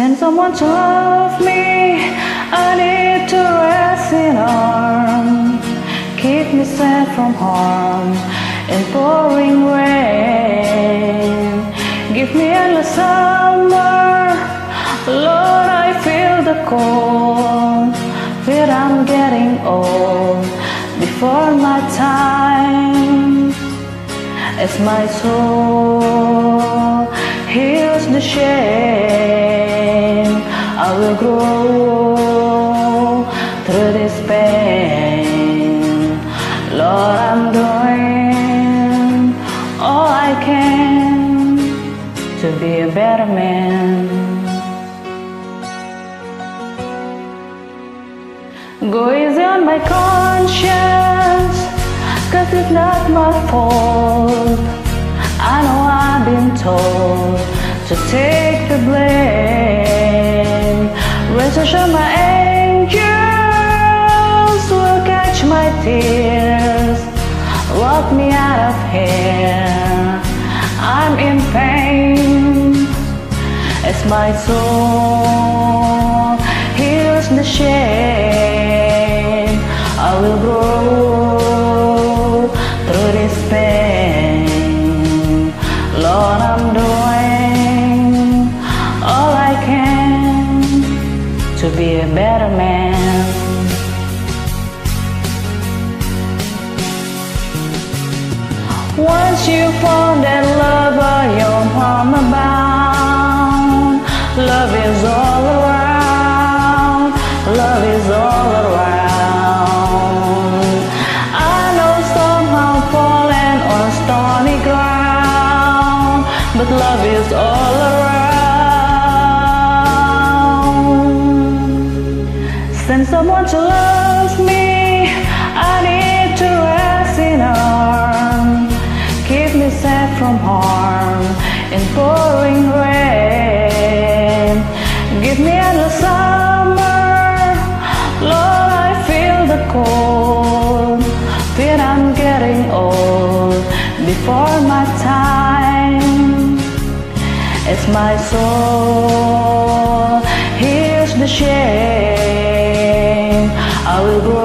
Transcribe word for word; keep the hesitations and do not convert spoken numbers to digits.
Send someone to love me. I need to rest in arms. Keep me safe from harm in pouring rain. Give me endless summer. Lord, I feel the cold. Fear I'm getting old before my time. As my soul heals the shame, I will grow through this pain. Lord, I'm doing all I can to be a better man. Go easy on my conscience, 'cause it's not my fault. I know I've been told to take the blame. Rest assured my angels will catch my tears. Walk me out of here, I'm in pain. As my soul heals the shame, I will grow through this pain. Lord, I'm doing all I can to be a better man. Once you found that lover, you're armor bound. Love is all around. Love is all around. I know some have fallen on stony ground, but love is all around. Send someone to love me. I need to rest in arms. Keep me safe from harm in pouring rain. Give me endless summer. Lord, I feel the cold. Fear I'm getting old before my time. As my soul hears the shame, I will grow